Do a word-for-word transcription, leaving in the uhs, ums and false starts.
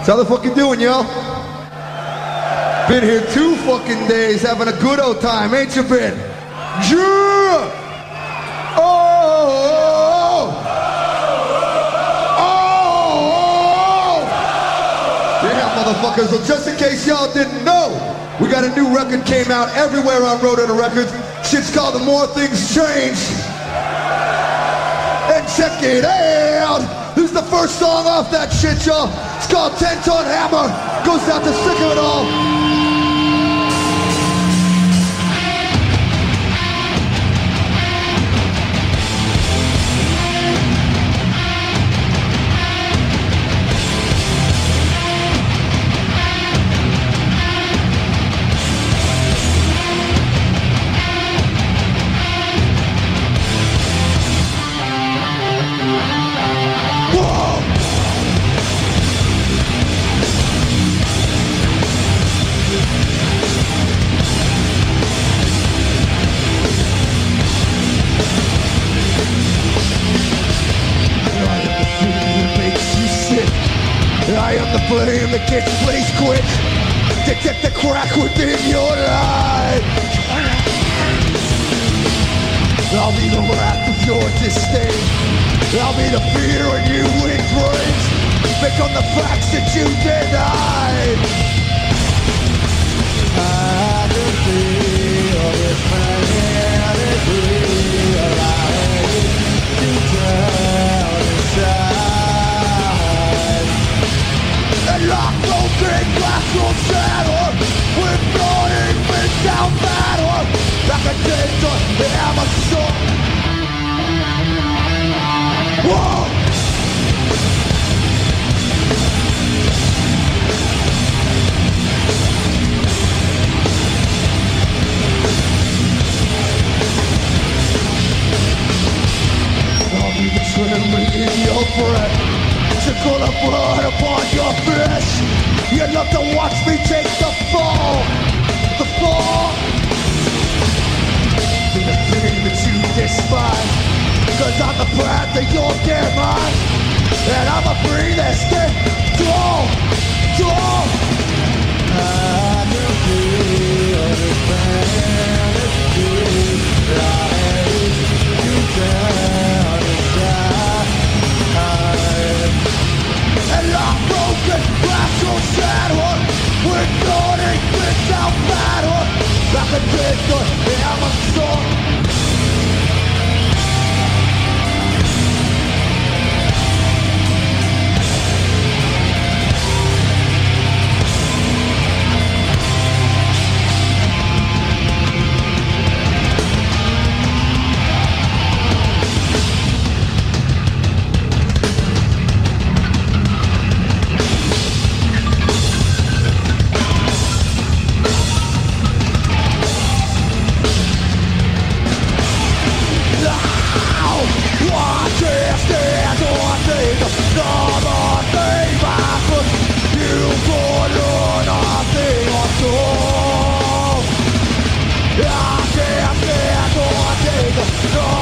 How the fuck you doing, yo? Been here two fucking days having a good old time, ain't you been? Yeah! Oh! Oh! Yeah, motherfuckers. Well, just in case y'all didn't know, we got a new record came out everywhere on Roadrunner Records. Shit's called The More Things Change. And check it out! This is the first song off that shit, y'all. It's called Ten Ton Hammer. Goes out to Sick of It All. I am the flame that gets blazed quick. Detect the crack within your life. I'll be the wrath of your disdain. I'll be the fear in you embrace. Pick on the facts that you denied. I can feel this humanity alive. You down inside. And lock broken glass will shatter with burning without battle. Like a danger in Amazon. Whoa! I'll be the trembling in your breath. Trickle of blood upon your flesh. You'd love to watch me take the fall. The fall. Be the thing that you despise. Cause I'm the path that you're demise. And I'ma bring this thing to all. To all. I can feel this fantasy. I hate you down inside. And I'm broken, glass will shatter. We're burning without battle. Like a danger in Amazon. No!